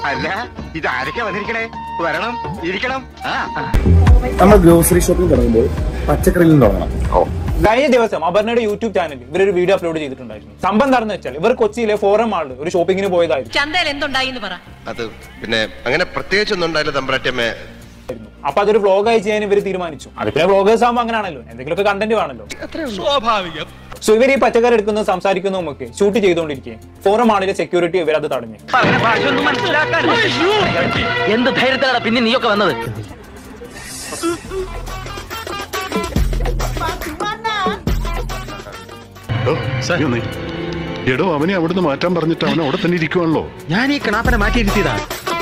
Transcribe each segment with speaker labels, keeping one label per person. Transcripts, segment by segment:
Speaker 1: അല്ല ഇത് ആരൊക്കെ വന്നിരിക്കണേ? വരണം, ഇരിക്കണം.
Speaker 2: നമ്മൾ ഗ്രോസറി ഷോപ്പിംഗ് തുടങ്ങുമ്പോൾ പച്ചക്കറിയിൽ നിന്ന് തുടങ്ങണം.
Speaker 3: കഴിഞ്ഞ ദിവസം അപർണയുടെ യൂട്യൂബ് ചാനലിൽ ഇവരൊരു വീഡിയോ അപ്ലോഡ് ചെയ്തിട്ടുണ്ടായിരുന്നു. സംഭവം എന്താണെന്ന് വെച്ചാൽ ഇവർ കൊച്ചിയിലെ ഫോറം മാളിൽ ഒരു ഷോപ്പിങ്ങിന് പോയതായിരുന്നു.
Speaker 4: ചന്തയിൽ എന്തുണ്ടായി എന്ന് പറ.
Speaker 1: അത് പിന്നെ അങ്ങനെ പ്രത്യേകിച്ചൊന്നും ഉണ്ടായില്ല തമ്പ്രാറ്റമ്മേ.
Speaker 3: അപ്പൊ അതൊരു വ്ളോഗായി ചെയ്യാൻ ഇവർ തീരുമാനിച്ചു. അത് പിന്നെ വ്ളോഗേഴ്സ് ആകുമ്പോൾ അങ്ങനെയാണല്ലോ, എന്തെങ്കിലുമൊക്കെ കണ്ടന്റ് വേണല്ലോ.
Speaker 1: സ്വാഭാവികം.
Speaker 3: സോ ഇവർ ഈ പച്ചക്കറി എടുക്കുന്നതും സംസാരിക്കുന്നതും ഒക്കെ ഷൂട്ട് ചെയ്തുകൊണ്ടിരിക്കുകയും ഫോറം മാളിലെ സെക്യൂരിറ്റി ഇവരത് തടഞ്ഞു.
Speaker 5: എന്ത് ധൈര്യത്തിലാണ് പിന്നെ നീയൊക്കെ വന്നത്?
Speaker 6: എടോ അവനെ അവിടുന്ന് മാറ്റാൻ പറഞ്ഞിട്ട് അവൻ അവിടെ തന്നെ ഇരിക്കുവാണല്ലോ.
Speaker 5: ഞാൻ ഈ കണാപ്പനെ മാറ്റിയിരുത്തിയതാ.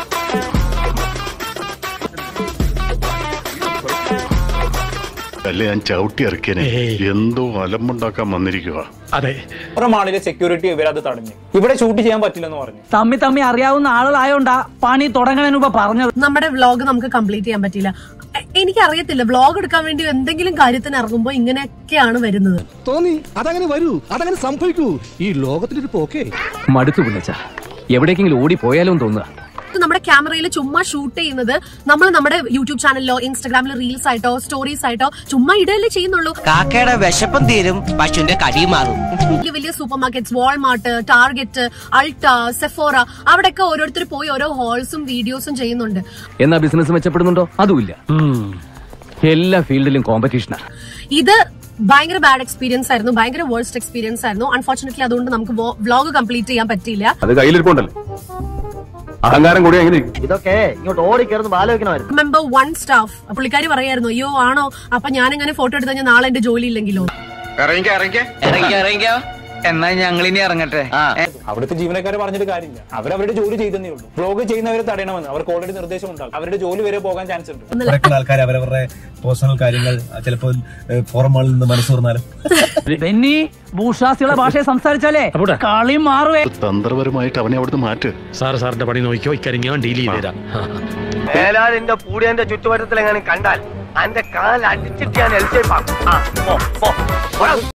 Speaker 6: അല്ലേ ഞാൻ ചവിട്ടി ഇറക്കിയനെ. എന്തോ അലമ്പുണ്ടാക്കാൻ വന്നിരിക്കുക.
Speaker 3: അതെ, ഫോറം മാളിലെ സെക്യൂരിറ്റി ഇവരത് തടഞ്ഞു. ഇവിടെ ഷൂട്ട് ചെയ്യാൻ പറ്റില്ലെന്ന് പറഞ്ഞു.
Speaker 7: തമ്മി അറിയാവുന്ന ആളുകളായോണ്ടാ പണി തുടങ്ങുന്നതിന് മുമ്പ് പറഞ്ഞത്.
Speaker 4: നമ്മുടെ വ്ലോഗ് നമുക്ക് കംപ്ലീറ്റ് ചെയ്യാൻ പറ്റില്ല. എനിക്കറിയത്തില്ല, വ്ലോഗ് എടുക്കാൻ വേണ്ടി എന്തെങ്കിലും കാര്യത്തിന് ഇറങ്ങുമ്പോ ഇങ്ങനെയൊക്കെയാണ് വരുന്നത്.
Speaker 8: തോന്നി അതങ്ങനെ വരൂ, അതങ്ങനെ സംഭവിക്കൂ. ഈ ലോകത്തിലൊരു പോക്കേ
Speaker 5: മടുത്തു പിള്ളച്ച. എവിടേക്കെങ്കിലും ഓടി പോയാലും തോന്നുക.
Speaker 4: നമ്മുടെ ക്യാമറയിൽ ചുമ്മാ ഷൂട്ട് ചെയ്യുന്നത് നമ്മൾ നമ്മുടെ യൂട്യൂബ് ചാനലിലോ ഇൻസ്റ്റാഗ്രാമിലോ റീൽസ് ആയിട്ടോ സ്റ്റോറീസ് ആയിട്ടോ ചുമ്മാ ഇടയല്ലേ ചെയ്യുന്നുള്ളൂ.
Speaker 9: കാക്കയുടെ വിശപ്പം തീരും, പശുവിന്റെ കടി മാറും.
Speaker 4: വലിയ supermarkets, Walmart, Target, Ulta, Sephora, അവിടെയൊക്കെ ഓരോരുത്തർ പോയി ഓരോ ഹോൾസും വീഡിയോസും ചെയ്യുന്നുണ്ട്.
Speaker 5: എന്നാ ബിസിനസ് മെച്ചപ്പെടുന്നുണ്ടോ? അതുമില്ല. എല്ലാ ഫീൽഡിലും കോമ്പറ്റീഷനാ.
Speaker 4: ഇത് ഭയങ്കര ബാഡ് എക്സ്പീരിയൻസ് ആയിരുന്നു, ഭയങ്കര വേഴ്സ്റ്റ് എക്സ്പീരിയൻസ് ആയിരുന്നു. അൺഫോർച്ചുനേറ്റ്ലി അതുകൊണ്ട് നമുക്ക് വ്ലോഗ് കംപ്ലീറ്റ് ചെയ്യാൻ പറ്റിയില്ല.
Speaker 6: അത് കയ്യിലിരിപ്പുണ്ടല്ലോ, അഹങ്കാരം കൂടി എങ്ങനെ
Speaker 5: ഇതൊക്കെ ഇങ്ങോട്ട് ഓടിക്കയറുന്ന ആലോചിക്കണമായിരുന്നു.
Speaker 4: മെമ്പർ 1 സ്റ്റാഫ് പുള്ളിക്കാരി പറയായിരുന്നു, അയ്യോ ആണോ, അപ്പൊ ഞാനിങ്ങനെ ഫോട്ടോ എടുത്ത് കഴിഞ്ഞാൽ നാളെ എന്റെ ജോലി ഇല്ലെങ്കിലോ.
Speaker 9: ഇറങ്ങിക്കോ. എന്നാ ഞങ്ങളിനി ഇറങ്ങട്ടെ.
Speaker 3: അവിടുത്തെ ജീവനക്കാരെ പറഞ്ഞിട്ട് കാര്യമില്ല, അവരവരുടെ ജോലി ചെയ്തേ ഉള്ളൂ. വ്ലോഗ് ചെയ്യുന്നവരെ തടയണമെന്ന് അവർക്ക് ഓൾറെഡി നിർദ്ദേശം ഉണ്ടാകും. അവരുടെ ജോലി വരെ പോകാൻ ചാൻസ് ഉണ്ട്.
Speaker 2: ആൾക്കാർ അവരവരുടെ പേഴ്സണൽ കാര്യങ്ങൾ ചിലപ്പോൾ ഫോറമാളിൽ നിന്ന് മനസ്സ് തുറന്നാലും
Speaker 7: ഭൂഷാസികളെ ഭാഷയെ സംസാരിച്ചാലേ കളി മാറുവേ.
Speaker 6: തന്ത്രപരമായിട്ട് അവനെ അവിടുന്ന് മാറ്റ്.
Speaker 8: സാറിന്റെ പണി നോക്കിയോ, ഇക്കാര്യം ഞാൻ ഡീൽ ചെയ്തുതരാം.
Speaker 5: ഏലാതിന്റെ പൂടിയന്റെ ചുറ്റുവട്ടത്തിൽ എങ്ങനെ കണ്ടാൽ എന്റെ കാൽ അടിച്ചിട്ട് ഞാൻ